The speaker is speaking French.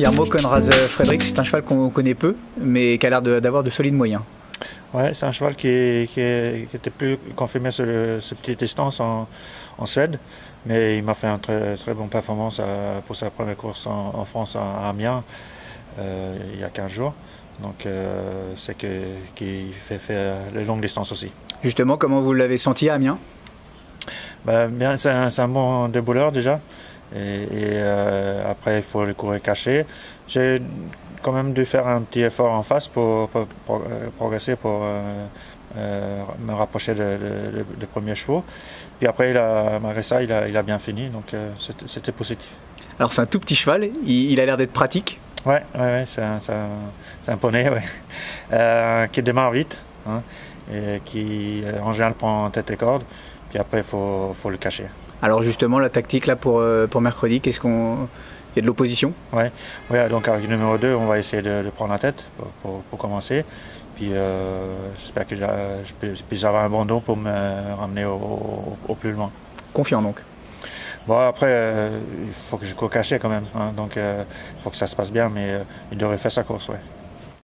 Jarmo Konrad-Fredrik, c'est un cheval qu'on connaît peu, mais qui a l'air d'avoir de solides moyens. Ouais, c'est un cheval qui était plus confirmé sur ce petite distance en Suède, mais il m'a fait une très bonne performance pour sa première course en France à Amiens il y a 15 jours. Donc c'est qu'il fait les longues distances aussi. Justement, comment vous l'avez senti à Amiens? Bien, c'est un bon débouleur déjà. Et après, il faut le courir caché. J'ai quand même dû faire un petit effort en face pour progresser, pour me rapprocher des premiers chevaux. Puis après, malgré ça, il a bien fini, donc c'était positif. Alors c'est un tout petit cheval, il a l'air d'être pratique. Ouais, c'est un poney, qui démarre vite, hein, et qui en général prend tête et corde. Puis après, il faut le cacher. Alors justement, la tactique là pour mercredi, qu'est-ce qu'on... Il y a de l'opposition? Ouais, donc avec le numéro 2, on va essayer de prendre la tête pour commencer. Puis j'espère que je puisse avoir un bon dos pour me ramener au plus loin. Confiant donc? Bon, après, il faut que je cours caché quand même, hein, donc il faut que ça se passe bien, mais il devrait faire sa course, ouais.